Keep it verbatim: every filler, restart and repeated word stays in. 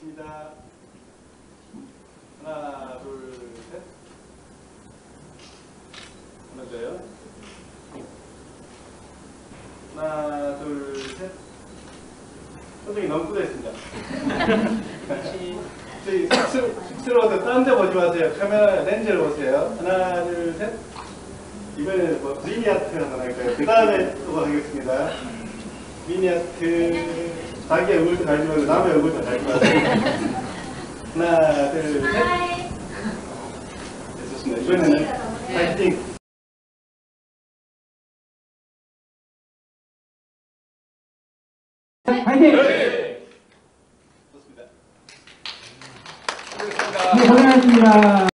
있습니다. 하나, 둘, 셋. 하나 더요. 하나, 둘, 셋. 표정이 너무 굳어있습니다. 저희 쑥스러워서 딴 데 보지 마세요. 카메라 렌즈를 보세요. 하나, 둘, 셋. 이번에는 뭐 미니아트 한번 할까요? 그 다음에 또 하겠습니다. 미니아트. 자기 얼굴도 달지 말고 남의 얼굴도 달지 마세요. 하나, 둘, 셋. 네, 좋습니다. 이번에는 파이팅! 파이팅! 네. 좋습니다. 네, 고생하셨습니다.